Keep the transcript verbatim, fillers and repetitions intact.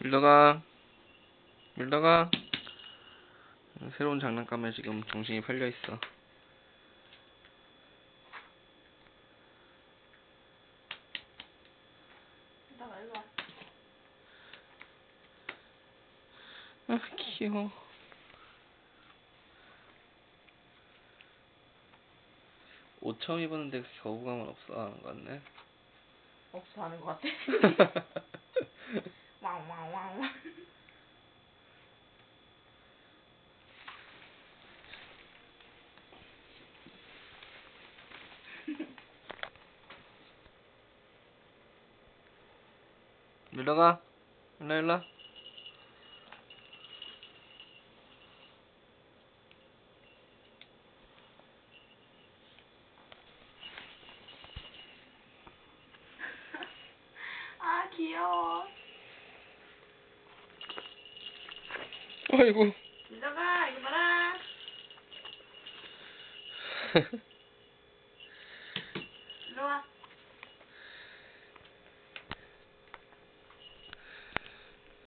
밀더가 밀더가 새로운 장난감에 지금 정신이 팔려있어. 밀더가 일로와. 아 귀여워. 옷 처음 입었는데 거부감은 없어 하는 것 같네. 없어 하는 것 같아. 왕왕왕왕. 밀더가 일로 일로. 아 귀여워. 아이고. 밀더가 이거 봐라.